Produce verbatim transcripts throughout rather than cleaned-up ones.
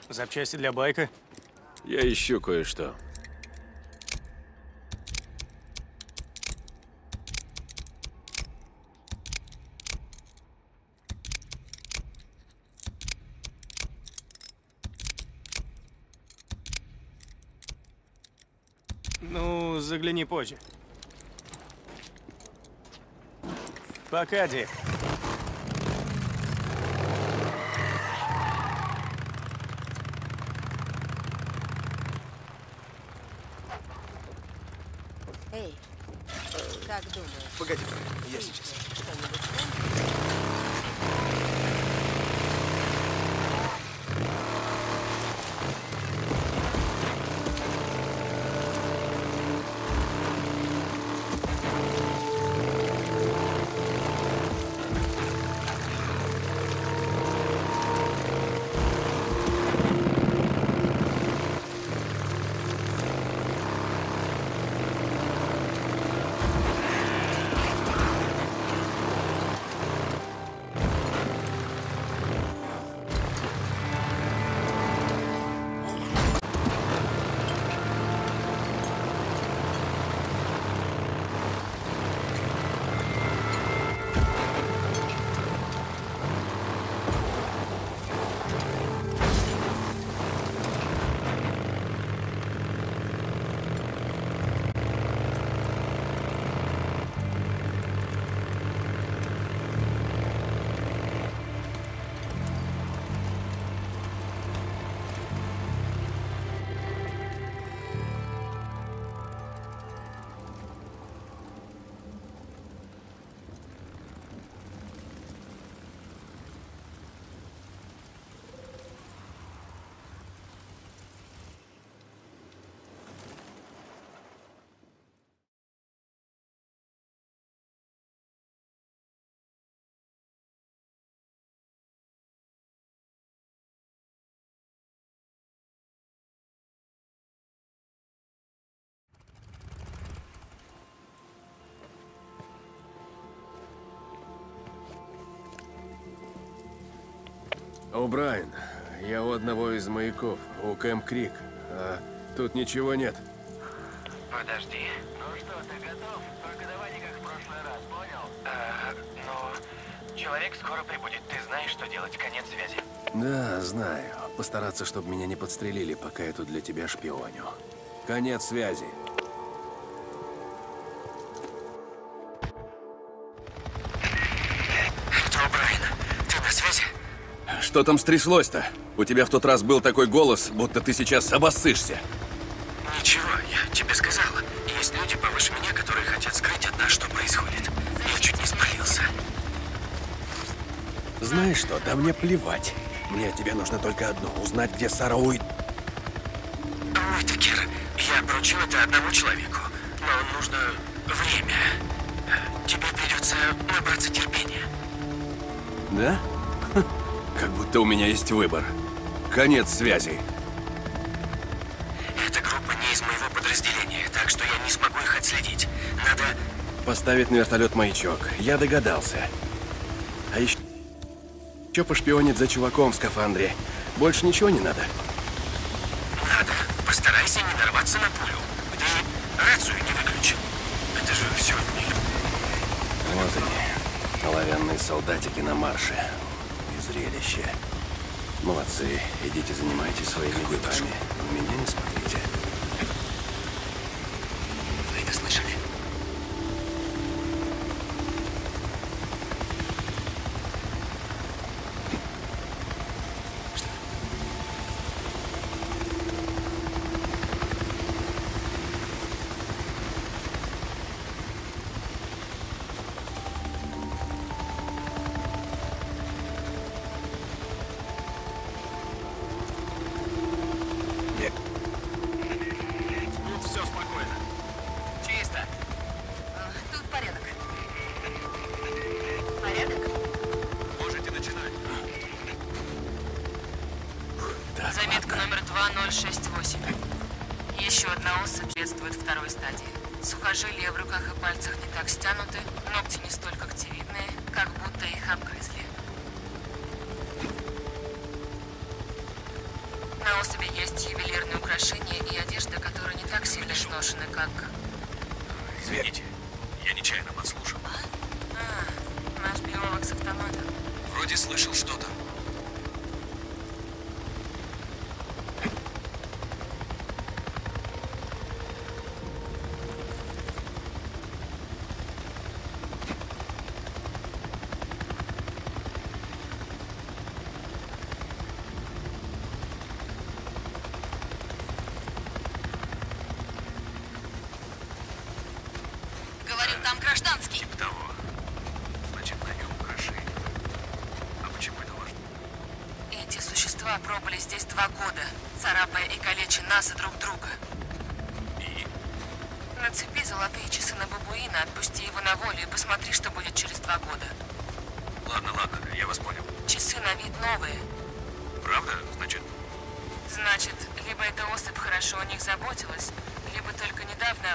Запчасти для байка? Я ищу кое-что. Ну, загляни позже. Пока, Ди. Эй, как думаешь? Погоди, я сейчас. Что-нибудь вспомнил? О'Брайен, я у одного из маяков, у Кэмп Крик. А тут ничего нет. Подожди. Ну что, ты готов? Только давай не как в прошлый раз, понял? А, ну, человек скоро прибудет. Ты знаешь, что делать. Конец связи. Да, знаю. Постараться, чтобы меня не подстрелили, пока я тут для тебя шпионю. Конец связи. Это О'Брайен. Ты на связи? Что там стряслось-то? У тебя в тот раз был такой голос, будто ты сейчас обоссышься. Ничего, я тебе сказала. Есть люди повыше меня, которые хотят скрыть от нас, что происходит. Я чуть не спалился. Знаешь что, да мне плевать. Мне от тебя нужно только одно — узнать, где Сара Уит. Уитакер, я поручил это одному человеку. Но нужно время. Тебе придется набраться терпения. Да? Ха, как будто у меня есть выбор. Конец связи. Эта группа не из моего подразделения, так что я не смогу их отследить. Надо... Поставить на вертолет маячок. Я догадался. А еще... Еще пошпионить за чуваком в скафандре. Больше ничего не надо? Надо. Постарайся не нарваться на пулю. Ты рацию не выключил. Это же все не... Вот они, оловянные солдатики на марше. И зрелище. Молодцы. Идите занимайтесь своими делами. На меня не смотрите. Вы это слышали? Тут все спокойно. Чисто. Тут порядок. Порядок? Можете начинать. Так, Заметка ладно. номер два ноль шесть восемь. Еще одна ос соответствует второй стадии. Сухожилия в руках и пальцах не так стянуты, ногти не столь когтевидные, как будто их обгрызли. На особи есть ювелирные украшения и одежда, которые не так сильно изношены, как... Извините, я нечаянно подслушал. А, наш биолог с автоматом. Вроде слышал что-то. Говорю, там гражданский. Типа того. Значит, на нем украшение. А почему это важно? Эти существа пробыли здесь два года, царапая и калеча нас и друг друга. И? Нацепи золотые часы на бабуина, отпусти его на волю и посмотри, что будет через два года. Ладно, ладно, я вас понял. Часы на вид новые. Правда? Значит, Значит, либо эта особь хорошо о них заботилась, либо только недавно...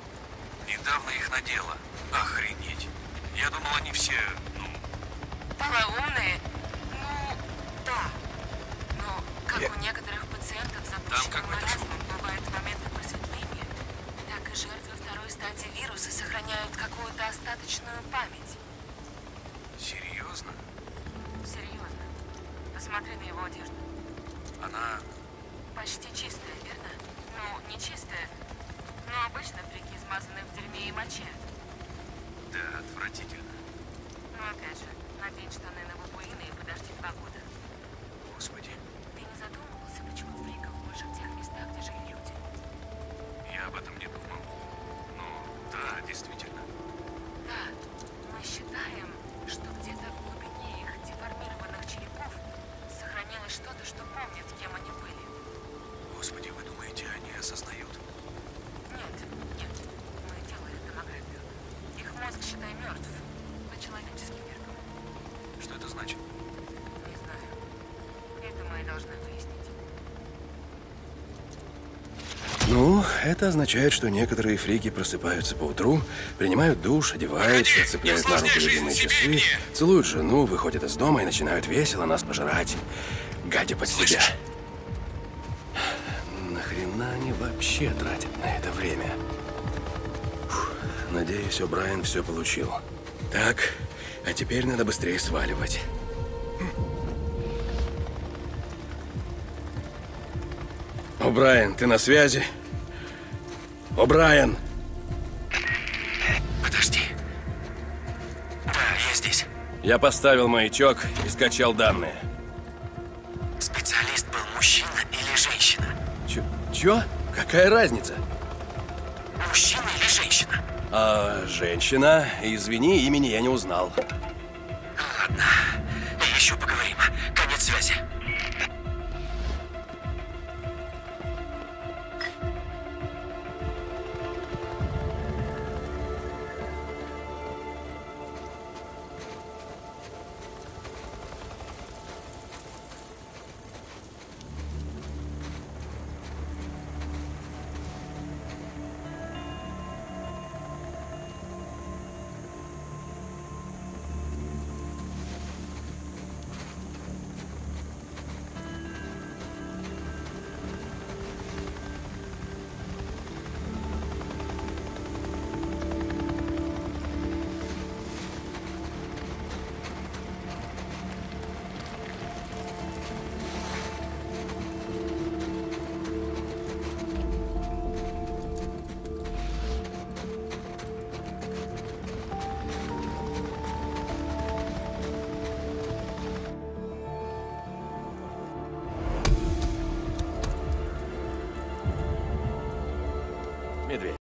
недавно их надела. Охренеть. Я думал, они все, ну, Полоумные? Ну, да. Но, как Я- у некоторых пациентов с Там запущенным какой-то маразмом бывают моменты просветления, так и жертвы второй стадии вируса сохраняют какую-то остаточную память. серьезно? Серьезно. Посмотри на его одежду. Она... Почти чистая, верно? Ну, не чистая, но обычно фрики измазаны в дерьме и моче. да, отвратительно. Но опять же, надень штаны на бабуина и подожди два года. Господи, Ты не задумывался, почему фриков больше в тех местах, где жили люди? я об этом не думал. Ну, да, действительно. Да, мы считаем, что где-то в глубине их деформированных черепов сохранилось что-то, что помнит, кем они были. Господи, вы думаете, они осознают? Нет, нет, мы делали томографию. Их мозг, считай, мертв. По человеческим меркам. Что это значит? Не знаю. Это мы и должны выяснить. Ну, это означает, что некоторые фрики просыпаются по утру, принимают душ, одеваются, Погоди, цепляют не на руку усложняй любимые жизнь себе часы, и мне. целуют жену, выходят из дома и начинают весело нас пожирать, гадя под себя. Слышишь? Нахрена они вообще тратят на это время? Фух, надеюсь, О'Брайен все получил. Так, а теперь надо быстрее сваливать. О'Брайен, ты на связи? О'Брайен! Подожди. Да, я здесь. Я поставил маячок и скачал данные. Специалист был мужчина или женщина? Чё? Чё? Какая разница? Мужчина или женщина? А, женщина, извини, имени я не узнал. Ладно, еще поговорим.